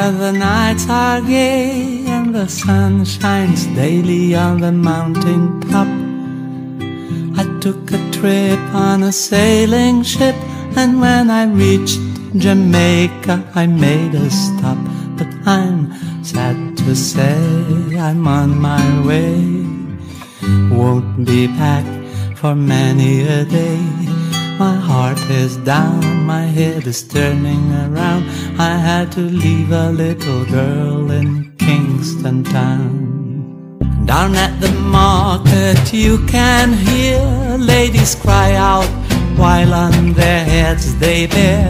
where the nights are gay and the sun shines daily on the mountain top. I took a trip on a sailing ship, and when I reached Jamaica I made a stop. But I'm sad to say I'm on my way. Won't be back for many a day. My heart is down, my head is turning around. I had to leave a little girl in Kingston town. Down at the market you can hear ladies cry out while on their heads they bear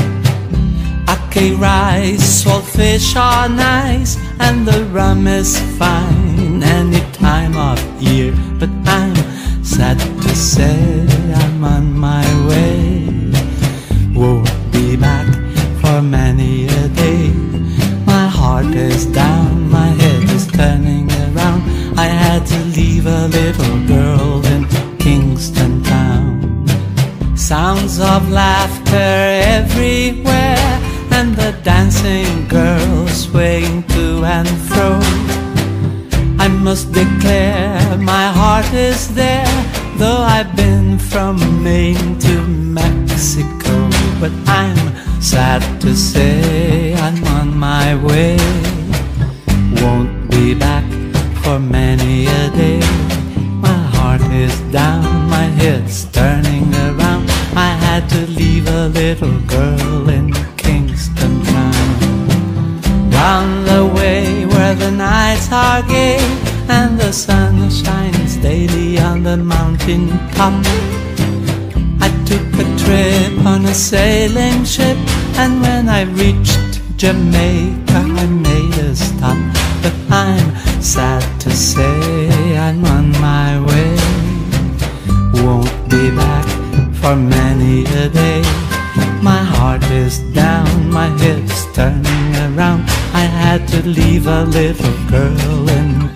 ackee rice, saltfish are nice, and the rum is fine any time of year. But I'm sad to say I'm on my way. Won't be back for many a day. My heart is down, my head is turning around. I had to leave a little girl in Kingston town. Sounds of laughter everywhere, and the dancing girls swaying to and fro. I must declare my heart is there, though I've been from Maine to Mexico. But I'm sad to say I'm on my way. Won't be back for many a day. My heart is down, my head's turning around. I had to leave a little girl in Kingston town. Down the way where the nights are gay and the sun shines daily on the mountain top, I took a trip on a sailing ship, and when I reached Jamaica I made a stop. But I'm sad to say I'm on my way. Won't be back for many a day. My heart is down, my head's turning around. I had to leave a little girl in